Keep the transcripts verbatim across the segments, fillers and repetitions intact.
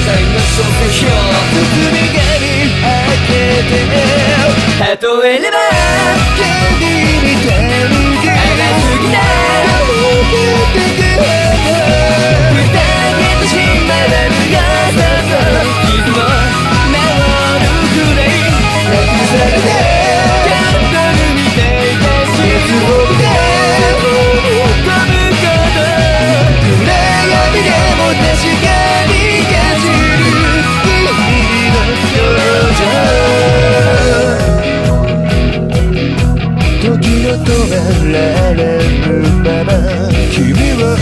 代の小説よ包み紙開けて例えればキャンディーみたいに長すぎないふたけとしまらぬ優しさ傷も治るくらいなくされてキャンドルみたいな絶望で飛ぶこと暗闇でも確かに感じる君の表情時の止められぬまま君は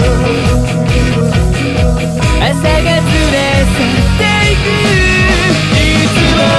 朝が連れ去っていくいつも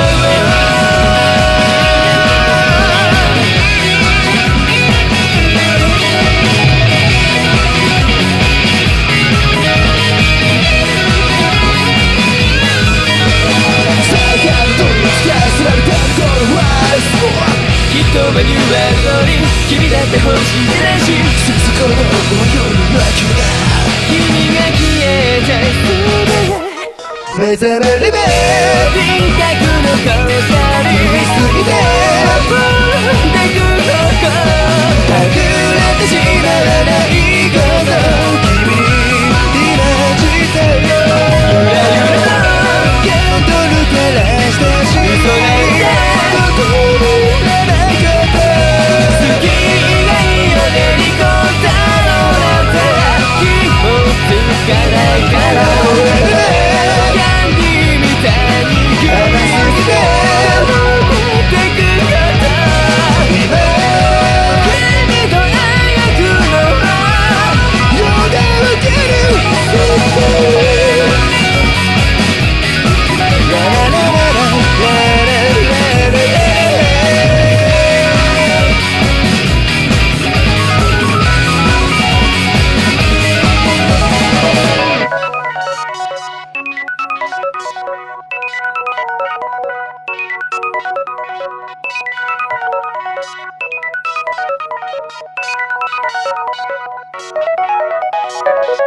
言葉に言われる通り君だって欲しいでないしそこの夜の秋だ君が消えちゃいそうだ目覚めるべ輪郭の交差に見すぎて飛んでくとこ隠れてしまわないこと君に今じたよゆらゆらとキャンドル照らしたし嘘がいてキャンディーみたいに甘すぎて残ってく方今君とあやくのは夜が明けるララララララララララ you